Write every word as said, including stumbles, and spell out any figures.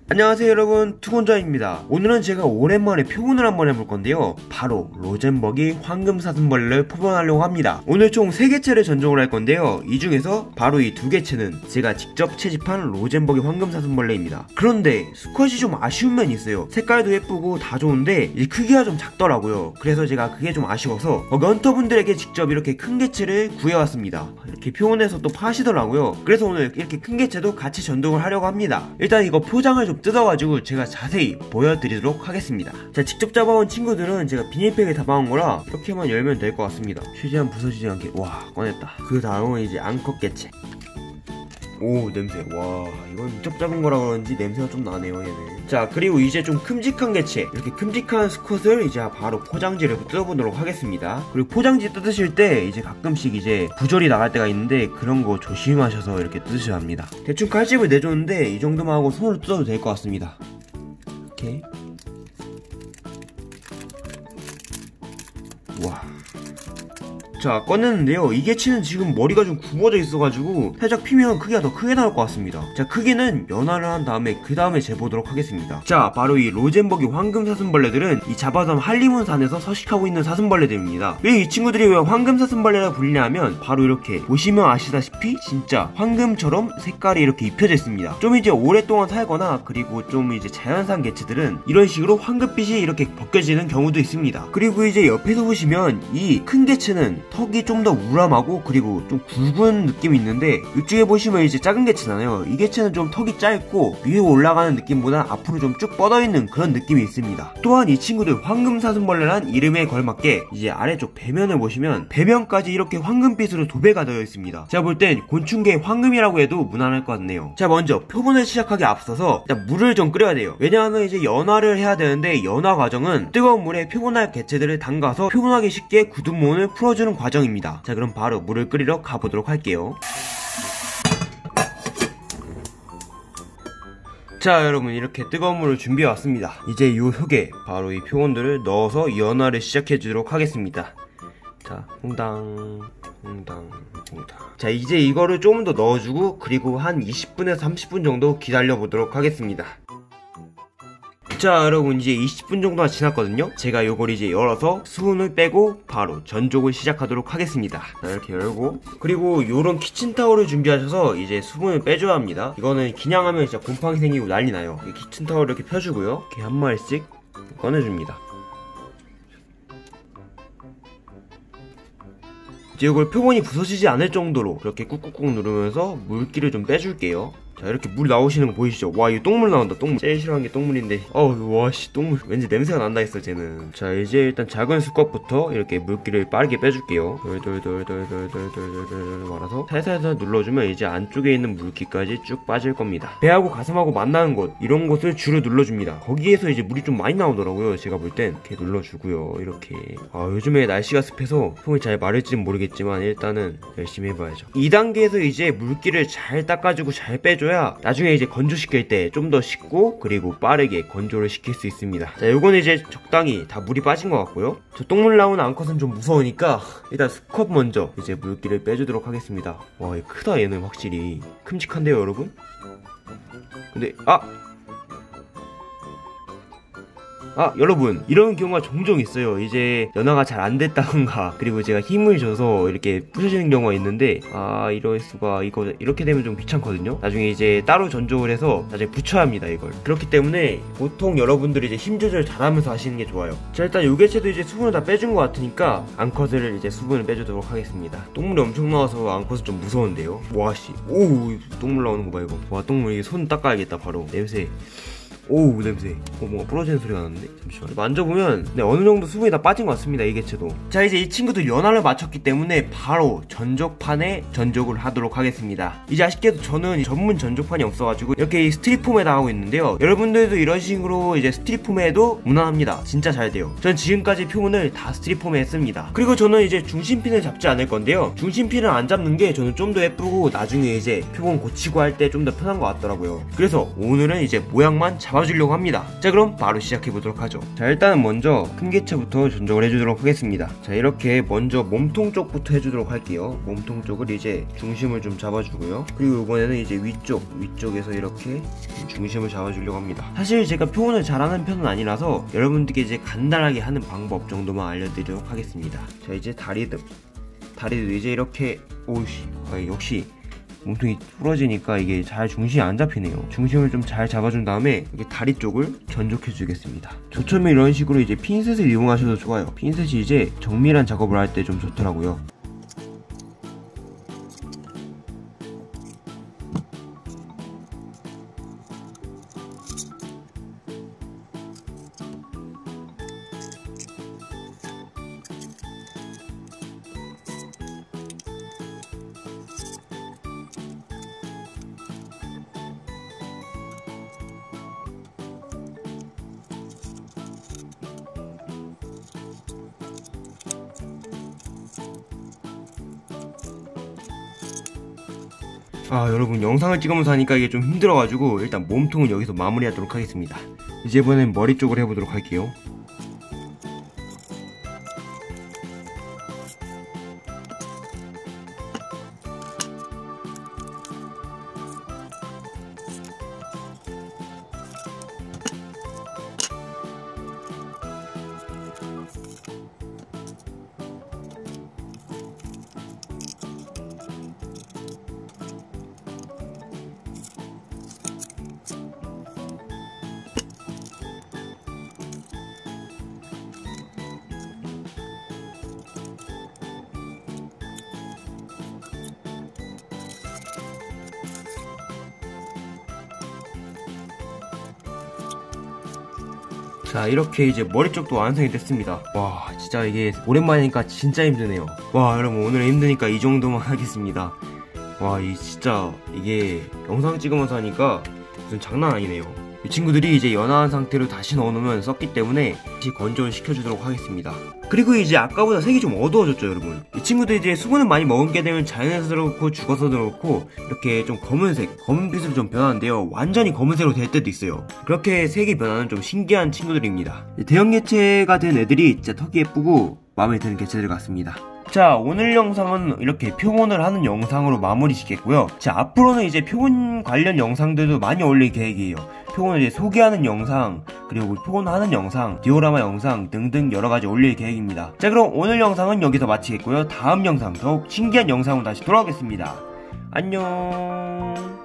안녕하세요 여러분, 투곤자입니다. 오늘은 제가 오랜만에 표본을 한번 해볼 건데요, 바로 로젠버기 황금사슴벌레를 표본하려고 합니다. 오늘 총 세 개체를 전종을 할 건데요, 이 중에서 바로 이 두 개체는 제가 직접 채집한 로젠버기 황금사슴벌레입니다. 그런데 수컷이 좀 아쉬운 면이 있어요. 색깔도 예쁘고 다 좋은데 이 크기가 좀 작더라고요. 그래서 제가 그게 좀 아쉬워서 어, 런터분들에게 직접 이렇게 큰 개체를 구해왔습니다. 이렇게 표본해서 또 파시더라고요. 그래서 오늘 이렇게 큰 개체도 같이 전종을 하려고 합니다. 일단 이거 포장을 좀 뜯어가지고 제가 자세히 보여드리도록 하겠습니다. 자, 직접 잡아온 친구들은 제가 비닐팩에 담아온 거라 이렇게만 열면 될 것 같습니다. 최대한 부서지지 않게. 와, 꺼냈다. 그 다음은 이제 앙컷 개체. 오, 냄새. 와, 이건 직접 잡은 거라 그런지 냄새가 좀 나네요, 얘는. 자, 그리고 이제 좀 큼직한 개체, 이렇게 큼직한 수컷을 이제 바로 포장지를 뜯어보도록 하겠습니다. 그리고 포장지 뜯으실 때 이제 가끔씩 이제 부절이 나갈 때가 있는데 그런 거 조심하셔서 이렇게 뜯으셔야 합니다. 대충 칼집을 내줬는데 이 정도만 하고 손으로 뜯어도 될 것 같습니다. 이렇게. 와. 자, 꺼냈는데요, 이 개체는 지금 머리가 좀 굽어져 있어가지고 살짝 피면 크기가 더 크게 나올 것 같습니다. 자, 크기는 연화를 한 다음에 그 다음에 재보도록 하겠습니다. 자, 바로 이 로젠버기 황금사슴벌레들은 이 자바섬 한리문산에서 서식하고 있는 사슴벌레들입니다. 왜 이 친구들이 왜 황금사슴벌레라고 불리냐면 바로 이렇게 보시면 아시다시피 진짜 황금처럼 색깔이 이렇게 입혀져 있습니다. 좀 이제 오랫동안 살거나 그리고 좀 이제 자연산 개체들은 이런 식으로 황금빛이 이렇게 벗겨지는 경우도 있습니다. 그리고 이제 옆에서 보시면 이 큰 개체는 턱이 좀 더 우람하고 그리고 좀 굵은 느낌이 있는데, 이쪽에 보시면 이제 작은 개체잖아요. 이 개체는 좀 턱이 짧고 위에 올라가는 느낌보다 앞으로 좀 쭉 뻗어있는 그런 느낌이 있습니다. 또한 이 친구들 황금사슴벌레란 이름에 걸맞게 이제 아래쪽 배면을 보시면 배면까지 이렇게 황금빛으로 도배가 되어 있습니다. 제가 볼 땐 곤충계의 황금이라고 해도 무난할 것 같네요. 자, 먼저 표본을 시작하기 앞서서 일단 물을 좀 끓여야 돼요. 왜냐하면 이제 연화를 해야 되는데 연화 과정은 뜨거운 물에 표본할 개체들을 담가서 표본하기 쉽게 굳은몬을 풀어주는 과정입니다. 자, 그럼 바로 물을 끓이러 가보도록 할게요. 자, 여러분, 이렇게 뜨거운 물을 준비해 왔습니다. 이제 요 속에 바로 이 표본들을 넣어서 연화를 시작해 주도록 하겠습니다. 자, 홍당 홍당 홍당. 자, 이제 이거를 조금 더 넣어주고 그리고 한 이십 분에서 삼십 분 정도 기다려 보도록 하겠습니다. 자, 여러분, 이제 이십 분 정도가 지났거든요. 제가 요걸 이제 열어서 수분을 빼고 바로 전족을 시작하도록 하겠습니다. 자, 이렇게 열고, 그리고 요런 키친타올을 준비하셔서 이제 수분을 빼줘야 합니다. 이거는 그냥 하면 진짜 곰팡이 생기고 난리 나요. 키친타올을 이렇게 펴주고요, 이렇게 한 마리씩 꺼내줍니다. 이제 이걸 표본이 부서지지 않을 정도로 이렇게 꾹꾹꾹 누르면서 물기를 좀 빼줄게요. 자, 이렇게 물 나오시는 거 보이시죠? 와, 이거 똥물 나온다, 똥물. 제일 싫어하는 게 똥물인데, 어우, 와씨, 똥물. 왠지 냄새가 난다 했어, 쟤는. 자, 이제 일단 작은 수컷부터 이렇게 물기를 빠르게 빼줄게요. 돌돌돌돌돌돌돌돌돌 말아서 살살살 눌러주면 이제 안쪽에 있는 물기까지 쭉 빠질 겁니다. 배하고 가슴하고 만나는 곳, 이런 곳을 주로 눌러줍니다. 거기에서 이제 물이 좀 많이 나오더라고요, 제가 볼 땐. 이렇게 눌러주고요, 이렇게. 아, 요즘에 날씨가 습해서 손이 잘 마를지는 모르겠지만 일단은 열심히 해봐야죠. 이 단계에서 이제 물기를 잘 닦아주고 잘 빼줘 나중에 이제 건조시킬 때 좀 더 쉽고 그리고 빠르게 건조를 시킬 수 있습니다. 자, 요거는 이제 적당히 다 물이 빠진 것 같고요. 저 똥물 나오는 앙컷은 좀 무서우니까 일단 수컷 먼저 이제 물기를 빼주도록 하겠습니다. 와, 얘 크다. 얘는 확실히 큼직한데요, 여러분? 근데 아! 아, 여러분, 이런 경우가 종종 있어요. 이제 연화가 잘 안 됐다던가 그리고 제가 힘을 줘서 이렇게 부셔지는 경우가 있는데, 아, 이럴 수가. 이거 이렇게 되면 좀 귀찮거든요. 나중에 이제 따로 전족을 해서 나중에 붙여야 합니다, 이걸. 그렇기 때문에 보통 여러분들이 이제 힘 조절 잘하면서 하시는 게 좋아요. 자, 일단 요 개체도 이제 수분을 다 빼준 것 같으니까 앙컷을 이제 수분을 빼주도록 하겠습니다. 똥물이 엄청 나와서 앙컷은 좀 무서운데요. 와씨, 오, 똥물 나오는 거 봐, 이거. 와, 똥물. 이게 손 닦아야겠다, 바로. 냄새. 오우, 냄새. 어, 뭔가 부러지는 소리가 나는데? 잠시만. 만져보면 네, 어느 정도 수분이 다 빠진 것 같습니다, 이 개체도. 자, 이제 이 친구도 연화를 마쳤기 때문에 바로 전족판에 전족을 하도록 하겠습니다. 이제 아쉽게도 저는 전문 전족판이 없어가지고 이렇게 이 스티로폼에 나가고 있는데요, 여러분들도 이런 식으로 이제 스티로폼에 해도 무난합니다. 진짜 잘 돼요. 전 지금까지 표본을 다 스티로폼에 했습니다. 그리고 저는 이제 중심핀을 잡지 않을 건데요, 중심핀을 안 잡는 게 저는 좀 더 예쁘고 나중에 이제 표본 고치고 할 때 좀 더 편한 것 같더라고요. 그래서 오늘은 이제 모양만 잡아 잡아주려고 합니다. 자, 그럼 바로 시작해보도록 하죠. 자, 일단은 먼저 큰 개체부터 전적을 해주도록 하겠습니다. 자, 이렇게 먼저 몸통 쪽부터 해주도록 할게요. 몸통 쪽을 이제 중심을 좀 잡아주고요. 그리고 이번에는 이제 위쪽 위쪽에서 이렇게 중심을 잡아주려고 합니다. 사실 제가 표현을 잘하는 편은 아니라서 여러분들께 이제 간단하게 하는 방법 정도만 알려드리도록 하겠습니다. 자, 이제 다리도 다리도 이제 이렇게 오우씨 아, 역시 몸통이 부러지니까 이게 잘 중심이 안 잡히네요. 중심을 좀 잘 잡아준 다음에 이렇게 다리 쪽을 견족해 주겠습니다. 저처럼 이런 식으로 이제 핀셋을 이용하셔도 좋아요. 핀셋이 이제 정밀한 작업을 할 때 좀 좋더라고요. 아, 여러분 영상을 찍으면서 하니까 이게 좀 힘들어가지고 일단 몸통은 여기서 마무리하도록 하겠습니다. 이제 이번엔 머리 쪽을 해보도록 할게요. 자, 이렇게 이제 머리 쪽도 완성이 됐습니다. 와, 진짜 이게 오랜만이니까 진짜 힘드네요. 와, 여러분 오늘 힘드니까 이 정도만 하겠습니다. 와, 이 진짜 이게 영상 찍으면서 하니까 무슨 장난 아니네요. 이 친구들이 이제 연한 상태로 다시 넣어놓으면 썩기 때문에 다시 건조를 시켜주도록 하겠습니다. 그리고 이제 아까보다 색이 좀 어두워졌죠, 여러분. 이 친구들이 이제 수분을 많이 먹게 되면 자연에서도 그렇고 죽어서도 그렇고 이렇게 좀 검은색, 검은빛으로 좀 변하는데요. 완전히 검은색으로 될 때도 있어요. 그렇게 색이 변하는 좀 신기한 친구들입니다. 대형 개체가 된 애들이 진짜 턱이 예쁘고 마음에 드는 개체들 같습니다. 자, 오늘 영상은 이렇게 표본을 하는 영상으로 마무리 짓겠고요. 자, 앞으로는 이제 표본 관련 영상들도 많이 올릴 계획이에요. 표본을 이제 소개하는 영상, 그리고 표본하는 영상, 디오라마 영상 등등 여러가지 올릴 계획입니다. 자, 그럼 오늘 영상은 여기서 마치겠고요. 다음 영상 더욱 신기한 영상으로 다시 돌아오겠습니다. 안녕.